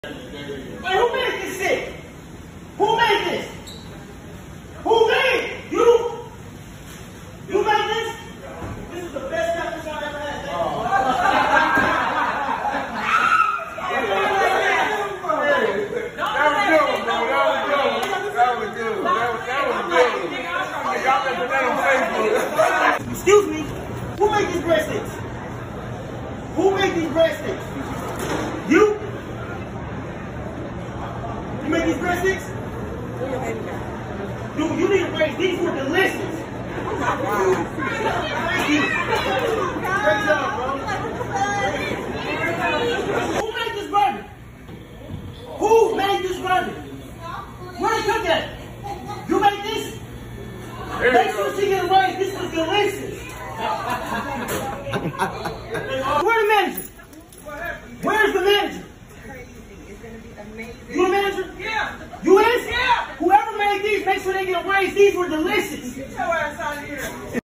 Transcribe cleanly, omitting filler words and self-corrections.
Hey, who made this shit? Who made this? Who made it? You made this? This is the best episode I ever had. That was good. Y'all can put that on Facebook. Excuse me. Who made these breadsticks? Who made these breadsticks? You? You made these breadsticks? Dude, you need to raise. These were delicious. Thank you. Great job, bro. Who made this burger? Who made this burger? Where did you cook at? You made this? Make sure she get a raise. This was delicious. Where's the manager? Where's the manager? You the manager? Yeah. You is? Yeah. Whoever made these, make sure they get a raise. These were delicious. Get your ass out of here.